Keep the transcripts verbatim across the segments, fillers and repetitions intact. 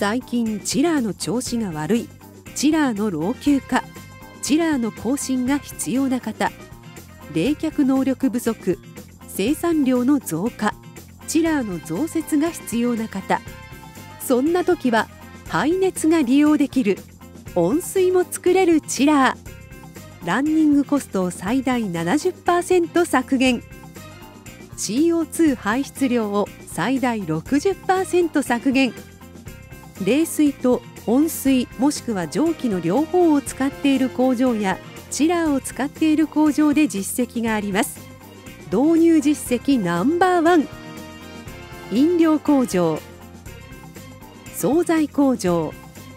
最近チラーの調子が悪い、チラーの老朽化、チラーの更新が必要な方、冷却能力不足、生産量の増加、チラーの増設が必要な方、そんな時は排熱が利用できる、温水も作れるチラー。ランニングコストを最大 ななじゅっパーセント 削減、 シーオーツー 排出量を最大 ろくじゅっパーセント 削減。冷水と温水もしくは蒸気の両方を使っている工場やチラーを使っている工場で実績があります。導入実績ナンバーワン。飲料工場、惣菜工場、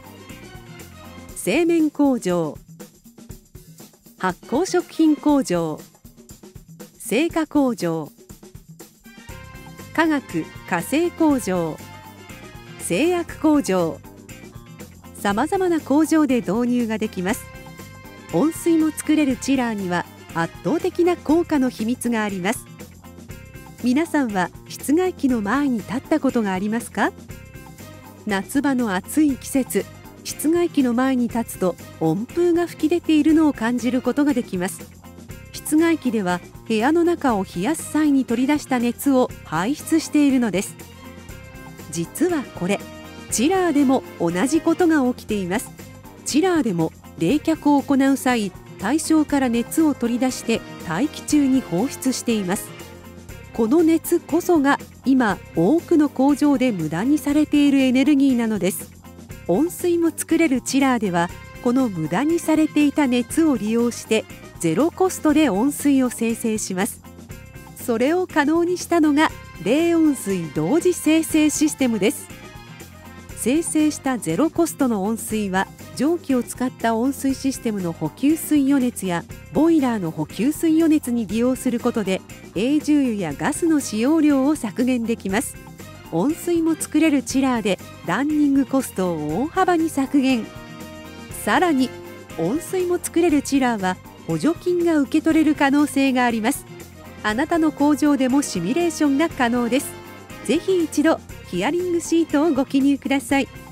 製麺工場、発酵食品工場、製菓工場、化学・化成工場、製薬工場、さまざまな工場で導入ができます。温水も作れるチラーには圧倒的な効果の秘密があります。皆さんは室外機の前に立ったことがありますか？夏場の暑い季節、室外機の前に立つと温風が吹き出ているのを感じることができます。室外機では部屋の中を冷やす際に取り出した熱を排出しているのです。実はこれ、チラーでも同じことが起きています。チラーでも冷却を行う際、対象から熱を取り出して大気中に放出しています。この熱こそが今多くの工場で無駄にされているエネルギーなのです。温水も作れるチラーでは、この無駄にされていた熱を利用してゼロコストで温水を生成します。それを可能にしたのが冷温水同時生成システムです。生成したゼロコストの温水は蒸気を使った温水システムの補給水余熱やボイラーの補給水余熱に利用することで永住油やガスの使用量を削減できます。温水も作れるチラーでランニングコストを大幅に削減。さらに温水も作れるチラーは補助金が受け取れる可能性があります。あなたの工場でもシミュレーションが可能です。ぜひ一度ヒアリングシートをご記入ください。